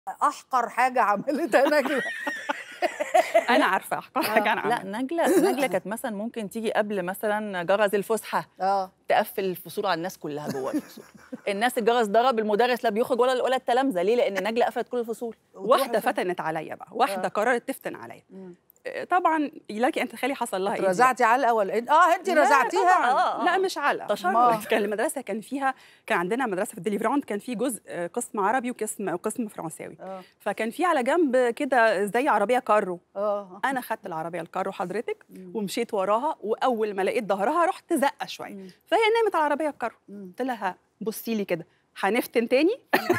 احقر حاجه عملتها نجله. انا عارفه احقر حاجه انا لا عملتها. نجلة كانت مثلا ممكن تيجي قبل مثلا جرس الفسحه تقفل الفصول على الناس كلها جوه الفصول. الناس الجرس ضرب، المدرس لا بيخرج ولا التلامذه. ليه؟ لان نجلة قفلت كل الفصول. واحده فتنت عليا بقى، واحده قررت تفتن عليا. طبعا لك ان تتخيلي حصل لها ايه. رزعتي علقه ولا انت رزعتيها؟ لا مش علقه، تشرد. كان المدرسه كان عندنا مدرسه في الديليفراند، كان في جزء قسم عربي وقسم فرنساوي. فكان في على جنب كده زي عربيه كارو. انا خدت العربيه الكارو حضرتك ومشيت وراها، واول ما لقيت ظهرها رحت زقه شويه، فهي نامت على العربيه الكارو. قلت لها بصي لي كده، هنفتن تاني؟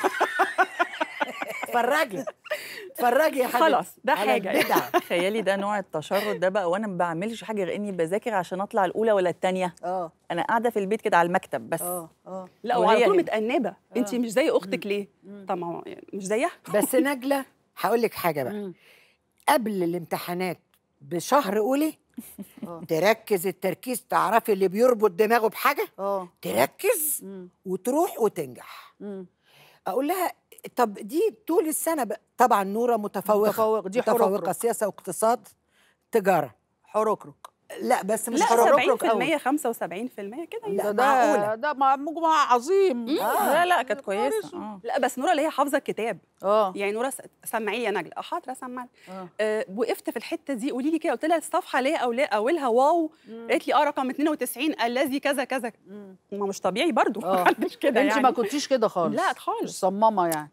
اتفرجي يا حبيبتي. خلاص ده حاجه. تخيلي ده نوع التشرد ده بقى، وانا ما بعملش حاجه غير اني بذاكر عشان اطلع الاولى ولا الثانيه. انا قاعده في البيت كده على المكتب بس. لا وعلى طول متأنبة. انت مش زي اختك ليه؟ طبعا مش زيها. بس نجلة هقول لك حاجه بقى، قبل الامتحانات بشهر قولي تركز التركيز، تعرفي اللي بيربط دماغه بحاجه تركز وتروح وتنجح. اقول لها طب دي طول السنه بقى. طبعا نوره متفوقه دي متفوقه سياسه واقتصاد تجاره حركرك. لا بس مش حركرك 70% 75% كده. لا معقوله، ده مجموعه عظيم. لا كانت كويسه. لا بس نوره اللي هي حافظه الكتاب. يعني نوره سمعي لي يا نجله. حاضر اسمعك. وقفت في الحته دي، قولي لي كده. قلت لها الصفحه ليه اولها واو. قالت لي رقم 92 الذي كذا كذا. ما مش طبيعي برضو. مش كده انت يعني. ما كنتيش كده خالص. لا خالص. مش صمامه يعني.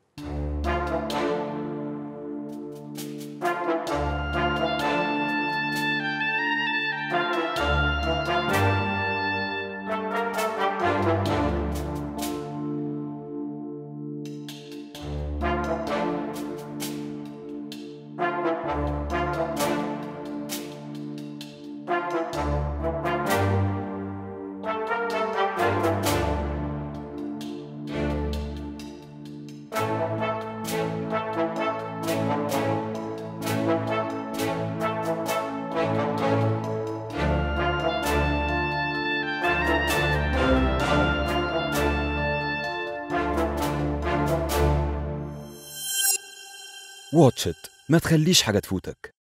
واتش إت، ما تخليش حاجة تفوتك.